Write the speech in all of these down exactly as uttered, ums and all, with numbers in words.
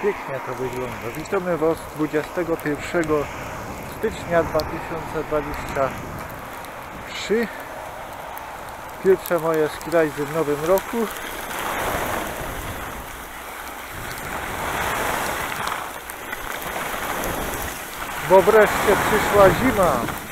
pięknie to wygląda. Witamy Was dwudziestego pierwszego stycznia dwa tysiące dwudziestego trzeciego. Pierwsze moje skirajzy w nowym roku. Bo wreszcie przyszła zima.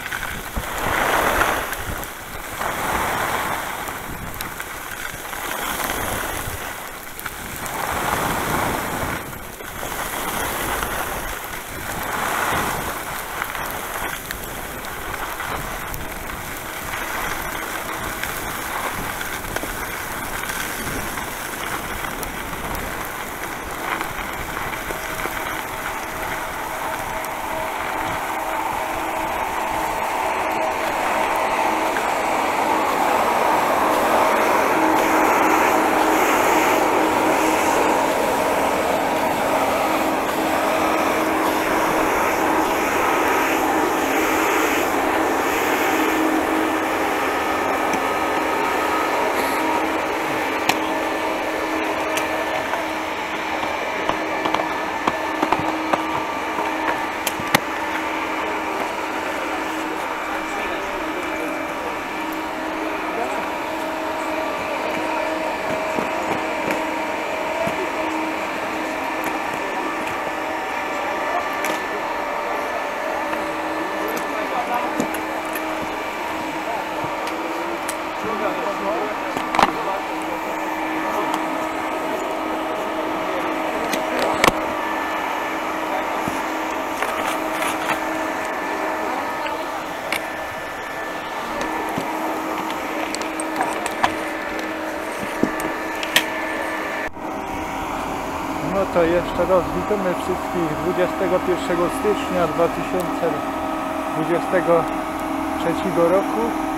No to jeszcze raz witamy wszystkich dwudziestego pierwszego stycznia dwa tysiące dwudziestego trzeciego roku.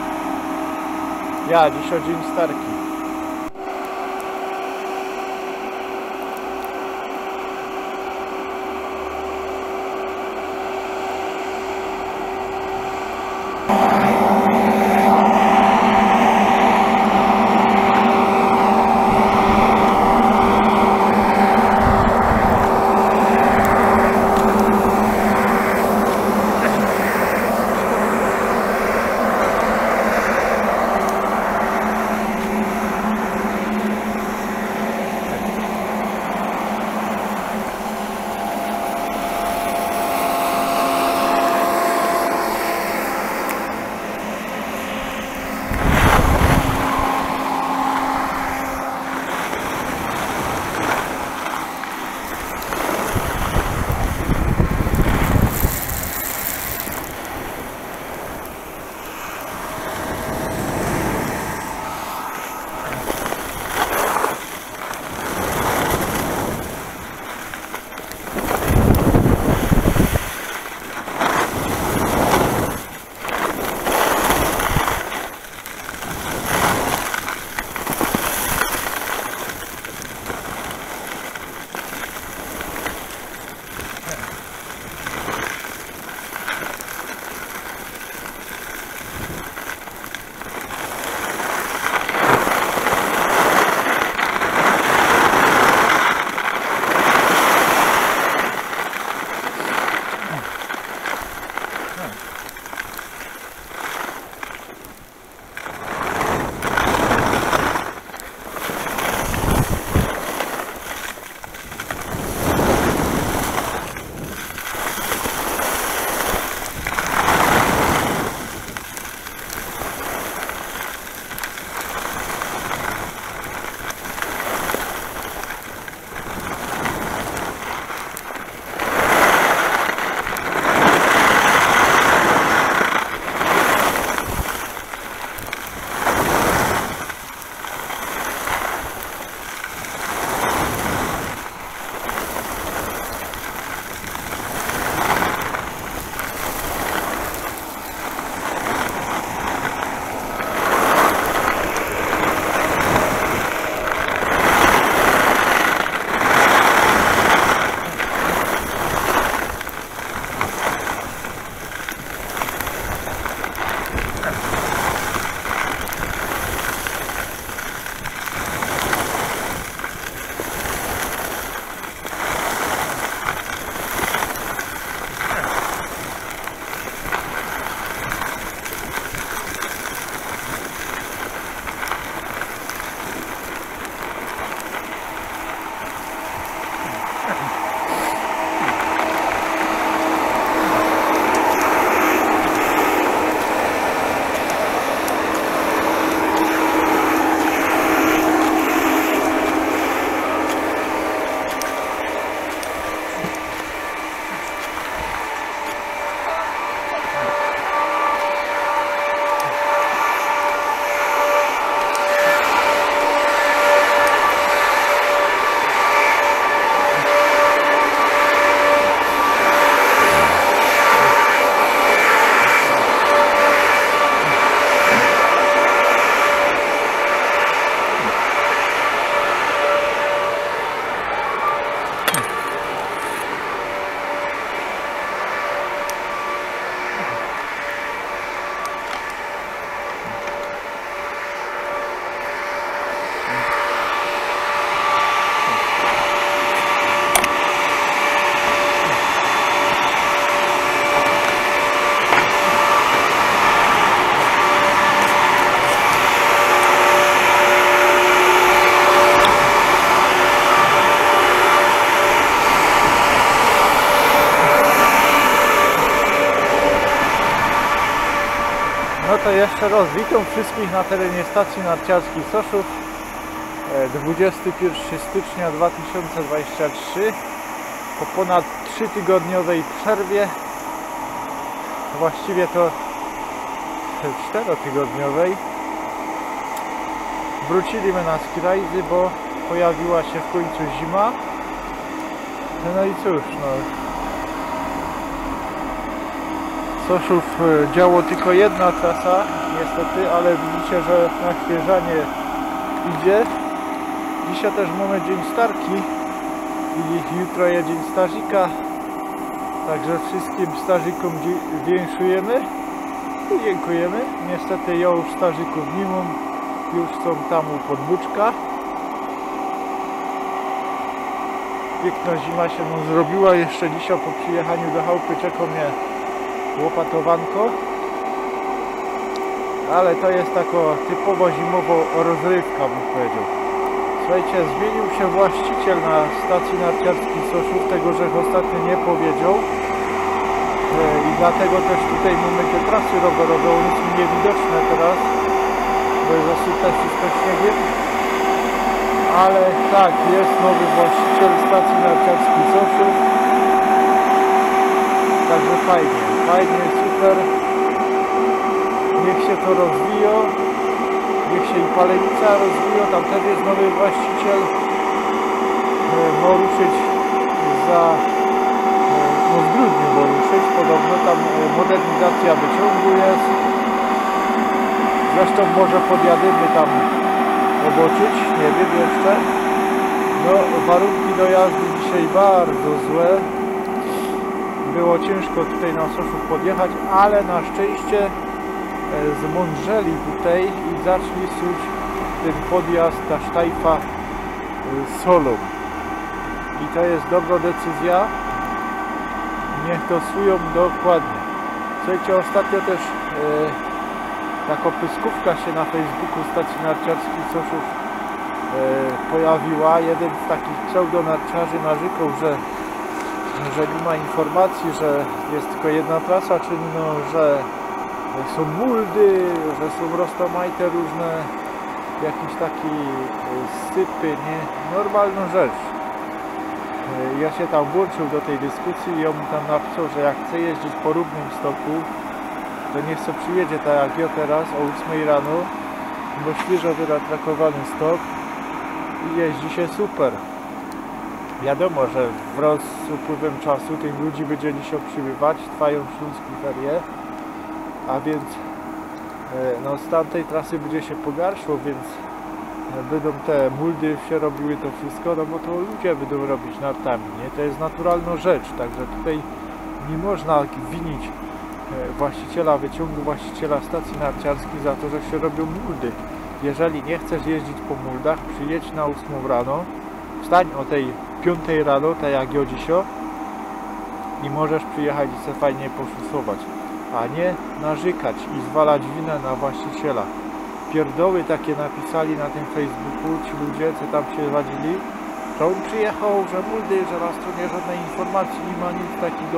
Ja dziś o dzień starki. No to jeszcze raz witam wszystkich na terenie stacji narciarskiej Soszów. dwudziestego pierwszego stycznia dwa tysiące dwudziestego trzeciego. Po ponad trzytygodniowej przerwie, właściwie to czterotygodniowej, wróciliśmy na ski rajdy, bo pojawiła się w końcu zima. No i cóż, no Soszów działo tylko jedna trasa, niestety, ale widzicie, że naświeżanie idzie. Dzisiaj też mamy dzień starki i jutro jest dzień stażika, także wszystkim stażykom dziękujemy i dziękujemy. Niestety ja już stażyków nie mam, już są tam u podbuczka. Piękna zima się nam zrobiła, jeszcze dzisiaj po przyjechaniu do chałupy czeka mnie łopatowanko, ale to jest taka typowo zimowa rozrywka, bym powiedział. Słuchajcie, zmienił się właściciel na stacji narciarskiej Soszów, tego że ostatnio nie powiedział i dlatego też tutaj mamy te trasy rowerowe, one są niewidoczne teraz, bo jest zasypane wszystko śniegiem, ale tak, jest nowy właściciel stacji narciarskiej Soszów, także fajnie, fajnie, super, niech się to rozwija. Niech się i Palenica rozwija, tam też jest nowy właściciel. Ma ruszyć za, no w grudniu ma ruszyć, podobno tam modernizacja wyciągu jest. Zresztą może podjadymy tam oboczyć, nie wiem jeszcze. No warunki dojazdu dzisiaj bardzo złe. Było ciężko tutaj na Soszów podjechać, ale na szczęście zmądrzeli tutaj i zaczęli suć ten podjazd, ta sztajfa solą. I to jest dobra decyzja. Niech to sują dokładnie. Słuchajcie, ostatnio też e, taka pyskówka się na Facebooku stacji narciarskiej Soszów e, pojawiła. Jeden z takich pseudonarciarzy narzekał, że, że nie ma informacji, że jest tylko jedna trasa, czyli no, że są muldy, że są roztomajte różne, jakieś takie sypy, nie? Normalna rzecz. Ja się tam włączył do tej dyskusji i on mi tam napisał, że jak chce jeździć po równym stoku, to niech sobie przyjedzie tak jak ja teraz o ósmej rano, bo świeżo wyratrakowany stok i jeździ się super. Wiadomo, że wraz z upływem czasu tych ludzi będzie dzisiaj przybywać, trwają śląskie ferie. A więc no, z tamtej trasy będzie się pogarszło, więc będą te muldy się robiły to wszystko, no bo to ludzie będą robić nartami, nie? To jest naturalna rzecz, także tutaj nie można winić właściciela wyciągu, właściciela stacji narciarskiej za to, że się robią muldy. Jeżeli nie chcesz jeździć po muldach, przyjedź na ósmą rano, wstań o tej piątej rano, tak jak ja dzisiaj, i możesz przyjechać i sobie fajnie poszusować, a nie narzekać i zwalać winę na właściciela. Pierdoły takie napisali na tym Facebooku ci ludzie, co tam się wadzili, że on przyjechał, że muldy, że na stronie żadnej informacji nie ma, nic takiego.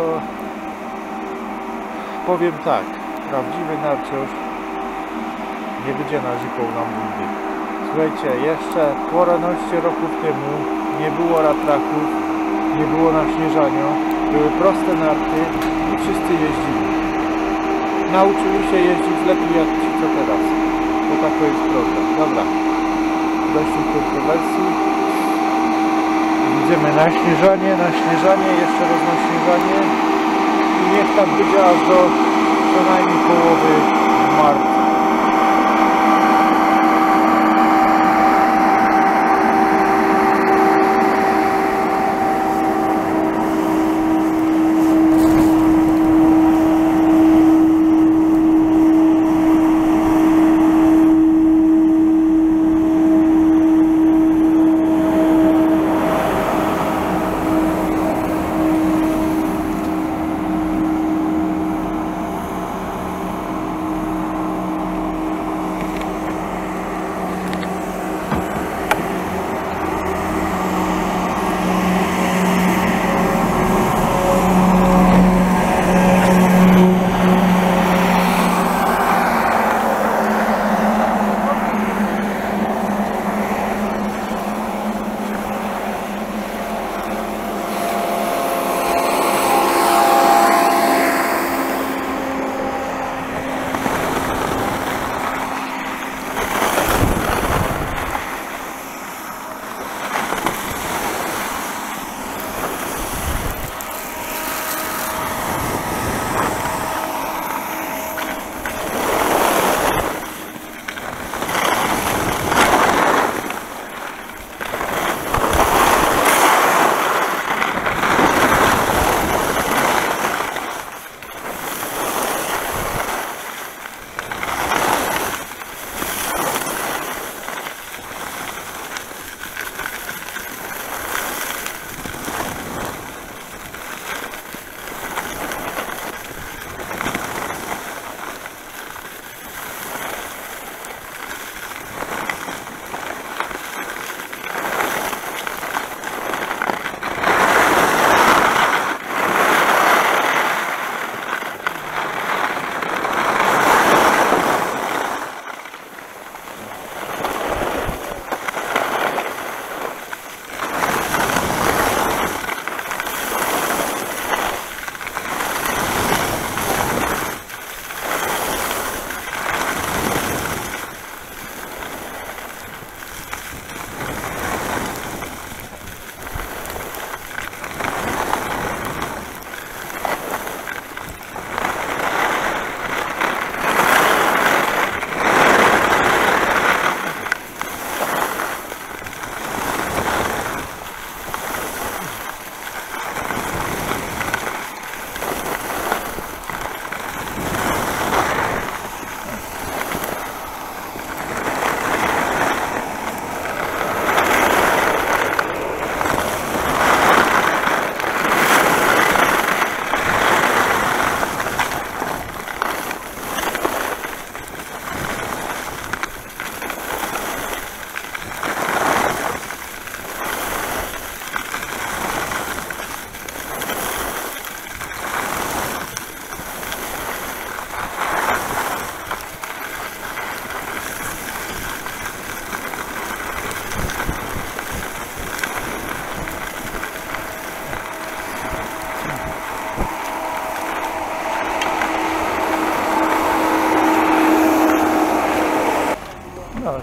Powiem tak, prawdziwy narciarz nie będzie narzekał na muldy. Słuchajcie, jeszcze paręnaście roków temu nie było ratraków, nie było naśnieżania, były proste narty i wszyscy jeździli. Nauczyli się jeździć lepiej jak ci co teraz, bo tak to jest problem. Dobra, dość tych kontrowersji. Idziemy na śnieżanie, na śnieżanie, jeszcze raz na śnieżanie i niech tam będzie aż do co najmniej połowy marca.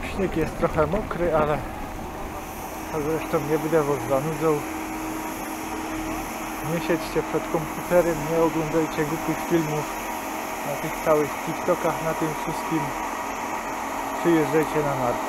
Śnieg jest trochę mokry, ale to zresztą nie będę was zanudzał. Nie siedźcie przed komputerem, nie oglądajcie głupich filmów na tych całych TikTokach, na tym wszystkim. Przyjeżdżajcie na narty.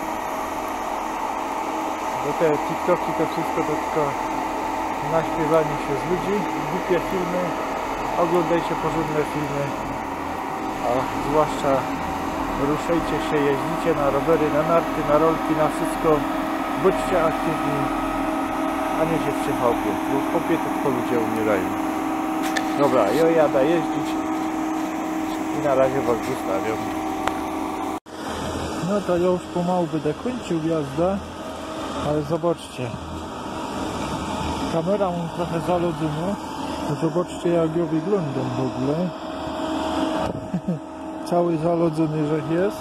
Bo te TikToki to wszystko to tylko naśpiewanie się z ludzi, głupie filmy. Oglądajcie porządne filmy, a zwłaszcza ruszajcie się, jeździcie na rowery, na narty, na rolki, na wszystko. Bądźcie aktywni, a nie siedźcie w chałupie, bo w chałupie to tylko ludzie umierają. Dobra, ja jadę jeździć i na razie was zostawiam. No to ja już pomału będę kończył jazdę, ale zobaczcie. Kamera mam trochę zalodzona. Zobaczcie, jak ja wyglądam w ogóle. Cały zalodzony rzech jest.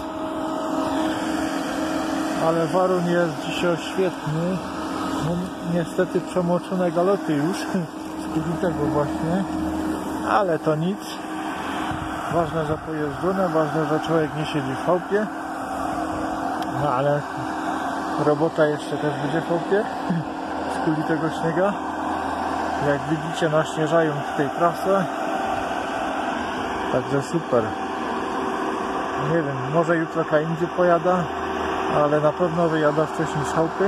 Ale warun jest dzisiaj świetny. Mam niestety przemoczone galoty już. Z tego właśnie. Ale to nic. Ważne, że pojeżdżone. Ważne, że człowiek nie siedzi w chałupie. No ale robota jeszcze też będzie w chałupie. Z kuli tego śniega. Jak widzicie, naśnieżają tutaj trasę. Także super. Nie wiem, może jutro indziej pojada, ale na pewno wyjada wcześniej z chałupy.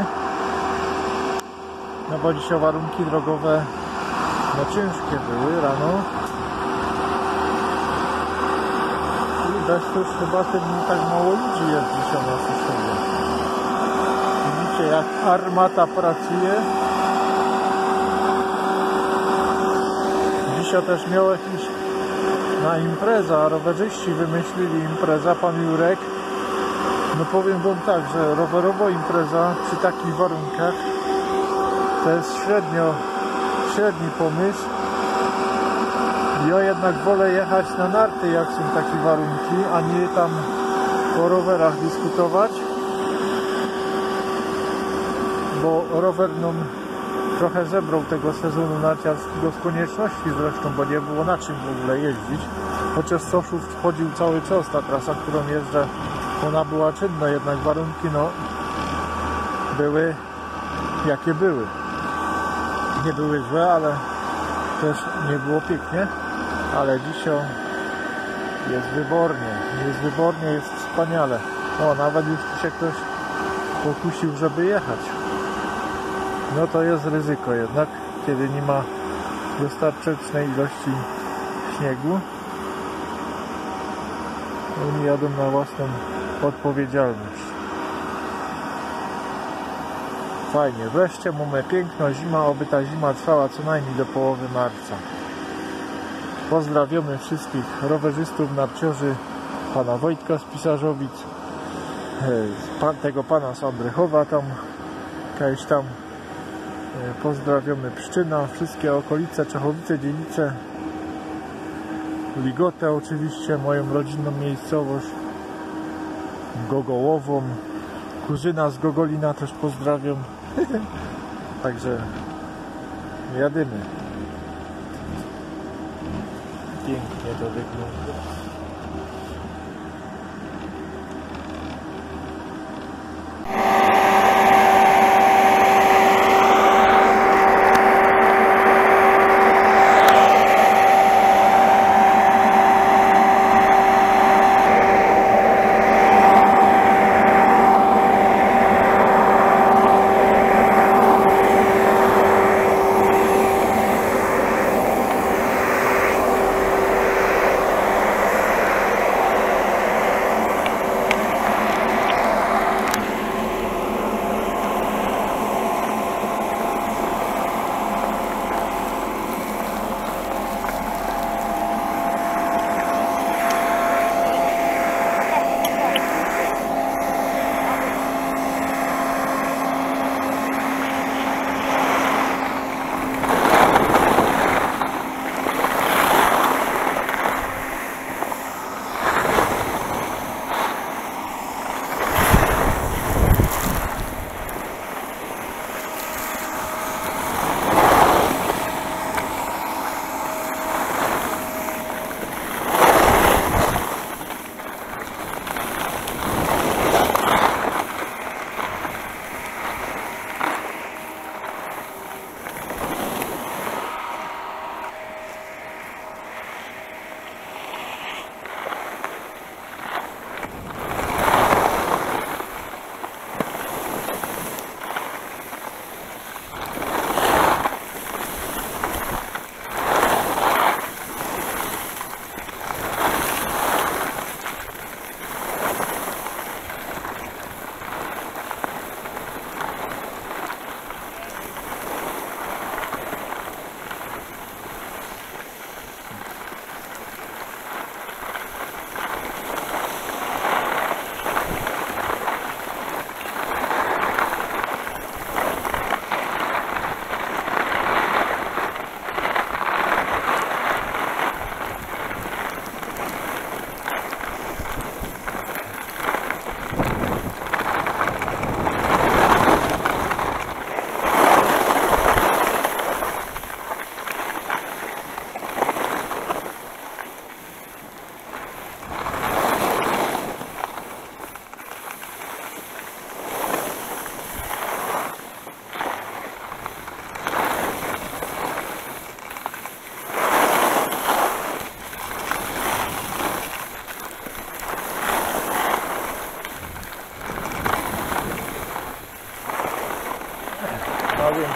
No bo dzisiaj warunki drogowe no ciężkie były rano. I bez to już chyba tym tak mało ludzi jest dzisiaj na Suszowie. Widzicie, jak armata pracuje. Dzisiaj też miał jakiś na impreza, rowerzyści wymyślili impreza, pan Jurek. No powiem wam tak, że rowerowa impreza przy takich warunkach to jest średnio, średni pomysł. Ja jednak wolę jechać na narty, jak są takie warunki, a nie tam o rowerach dyskutować, bo rower no, trochę zebrał tego sezonu narciarskiego z konieczności zresztą, bo nie było na czym w ogóle jeździć. Chociaż z Soszów wchodził cały czas ta trasa, którą jeżdżę, ona była czynna, jednak warunki no były jakie były. Nie były złe, ale też nie było pięknie, ale dzisiaj jest wybornie, jest wybornie, jest wspaniale. O, nawet już się ktoś pokusił, żeby jechać. No to jest ryzyko jednak, kiedy nie ma dostatecznej ilości śniegu. Oni jadą na własną odpowiedzialność. Fajnie, wreszcie mamy piękna zima, oby ta zima trwała co najmniej do połowy marca. Pozdrawiamy wszystkich rowerzystów, narciarzy, pana Wojtka z Pisarzowic, pan, tego pana z Andrychowa tam, jakaś tam. Pozdrawiamy Pszczyna, wszystkie okolice, Czechowice, Dzielice, Ligotę oczywiście, moją rodzinną miejscowość, Gogołową, kuzyna z Gogolina też pozdrawiam. Także jadymy. Pięknie to wygląda.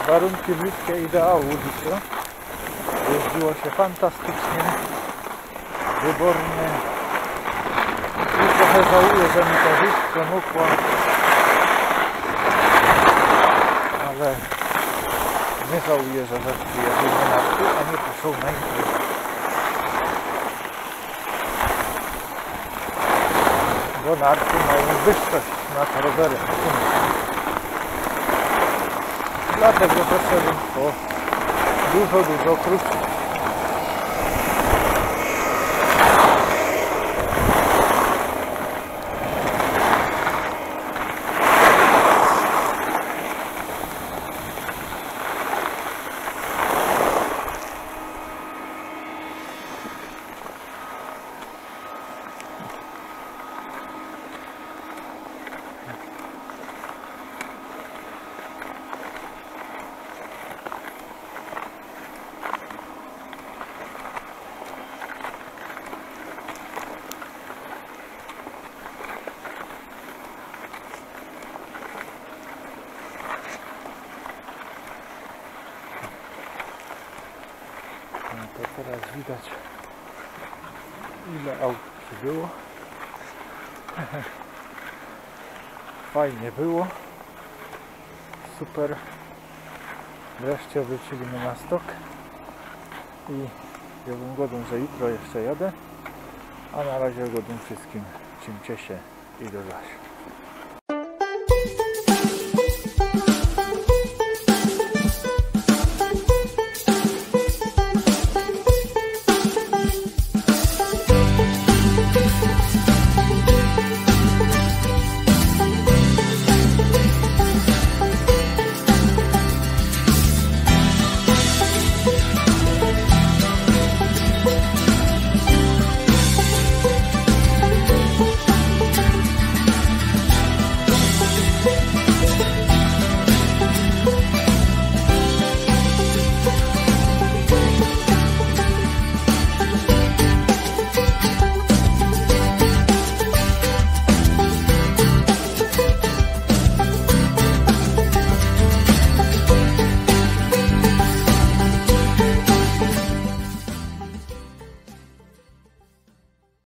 warunki bliskie ideału dzisiaj. Jeździło się fantastycznie, wybornie i trochę żałuję, że mi to żyć przemokło, ale nie żałuję, że rzeczy jedynie na wsi, a nie poszło na imprezę. Bo narty mają wyższość nad rowerem. Dlatego poszedłem po dużo, dużo krótszych. No to teraz widać, ile aut przybyło. Fajnie było. Super. Wreszcie wróciliśmy na stok. I ja bym godny, że jutro jeszcze jadę. A na razie godny wszystkim. Trzymcie się i do zasiu.